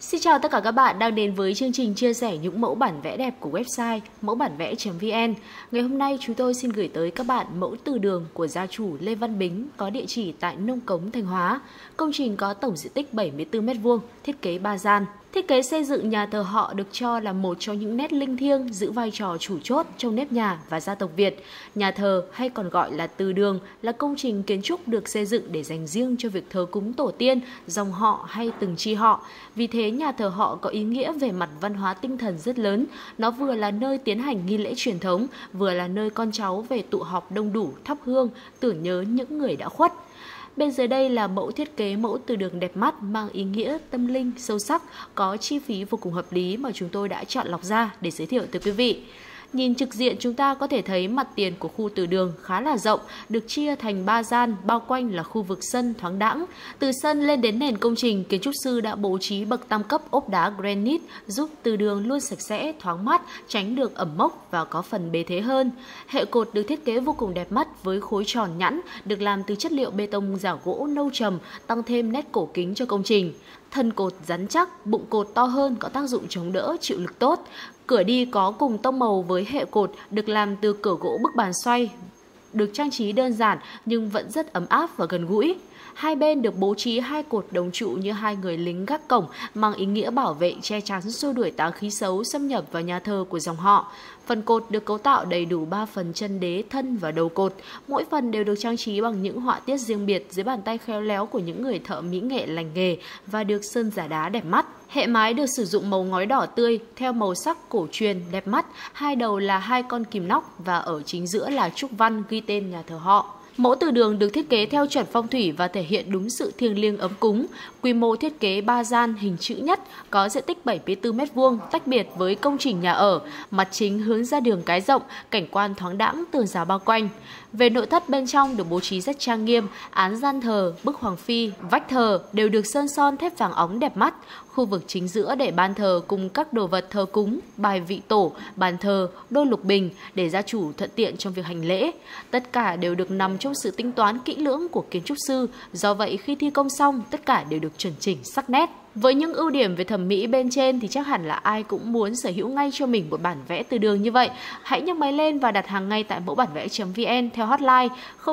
Xin chào tất cả các bạn đang đến với chương trình chia sẻ những mẫu bản vẽ đẹp của website mẫu bản vẽ.vn. Ngày hôm nay chúng tôi xin gửi tới các bạn mẫu từ đường của gia chủ Lê Văn Bính có địa chỉ tại Nông Cống, Thanh Hóa. Công trình có tổng diện tích 74 m², thiết kế 3 gian. Thiết kế xây dựng nhà thờ họ được cho là một trong những nét linh thiêng giữ vai trò chủ chốt trong nếp nhà và gia tộc Việt. Nhà thờ hay còn gọi là từ đường là công trình kiến trúc được xây dựng để dành riêng cho việc thờ cúng tổ tiên, dòng họ hay từng chi họ. Vì thế nhà thờ họ có ý nghĩa về mặt văn hóa tinh thần rất lớn. Nó vừa là nơi tiến hành nghi lễ truyền thống, vừa là nơi con cháu về tụ họp đông đủ thắp hương, tưởng nhớ những người đã khuất. Bên dưới đây là mẫu thiết kế mẫu từ đường đẹp mắt mang ý nghĩa tâm linh sâu sắc, có chi phí vô cùng hợp lý mà chúng tôi đã chọn lọc ra để giới thiệu tới quý vị. Nhìn trực diện chúng ta có thể thấy mặt tiền của khu từ đường khá là rộng, được chia thành 3 gian, bao quanh là khu vực sân thoáng đãng. Từ sân lên đến nền công trình, kiến trúc sư đã bố trí bậc tam cấp ốp đá granite giúp từ đường luôn sạch sẽ, thoáng mát, tránh được ẩm mốc và có phần bề thế hơn. Hệ cột được thiết kế vô cùng đẹp mắt với khối tròn nhẵn, được làm từ chất liệu bê tông rảo gỗ nâu trầm, tăng thêm nét cổ kính cho công trình. Thân cột rắn chắc, bụng cột to hơn có tác dụng chống đỡ, chịu lực tốt. Cửa đi có cùng tông màu với hệ cột, được làm từ cửa gỗ bức bàn xoay, được trang trí đơn giản nhưng vẫn rất ấm áp và gần gũi. Hai bên được bố trí hai cột đồng trụ như hai người lính gác cổng, mang ý nghĩa bảo vệ che chắn xua đuổi tà khí xấu xâm nhập vào nhà thờ của dòng họ. Phần cột được cấu tạo đầy đủ 3 phần chân đế, thân và đầu cột. Mỗi phần đều được trang trí bằng những họa tiết riêng biệt dưới bàn tay khéo léo của những người thợ mỹ nghệ lành nghề và được sơn giả đá đẹp mắt. Hệ mái được sử dụng màu ngói đỏ tươi theo màu sắc cổ truyền đẹp mắt. Hai đầu là hai con kìm nóc và ở chính giữa là trúc văn ghi tên nhà thờ họ. Mẫu từ đường được thiết kế theo chuẩn phong thủy và thể hiện đúng sự thiêng liêng ấm cúng. Quy mô thiết kế 3 gian hình chữ nhất, có diện tích 74 m², tách biệt với công trình nhà ở. Mặt chính hướng ra đường cái rộng, cảnh quan thoáng đãng, tường rào bao quanh. Về nội thất bên trong được bố trí rất trang nghiêm, án gian thờ, bức hoàng phi, vách thờ đều được sơn son thép vàng óng đẹp mắt. Khu vực chính giữa để ban thờ cùng các đồ vật thờ cúng, bài vị tổ, bàn thờ, đôi lục bình để gia chủ thuận tiện trong việc hành lễ. Tất cả đều được nằm trong sự tính toán kỹ lưỡng của kiến trúc sư, do vậy khi thi công xong tất cả đều được chuẩn chỉnh sắc nét. Với những ưu điểm về thẩm mỹ bên trên thì chắc hẳn là ai cũng muốn sở hữu ngay cho mình một bản vẽ từ đường như vậy. Hãy nhấc máy lên và đặt hàng ngay tại mẫu bản vẽ.vn theo hotline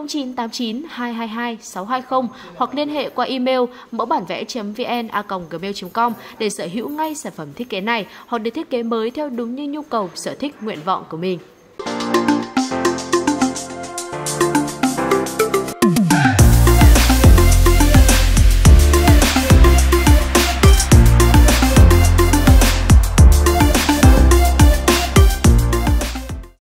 0989 222 620 hoặc liên hệ qua email mẫu bản vẽ.vn@gmail.com để sở hữu ngay sản phẩm thiết kế này hoặc để thiết kế mới theo đúng như nhu cầu, sở thích, nguyện vọng của mình.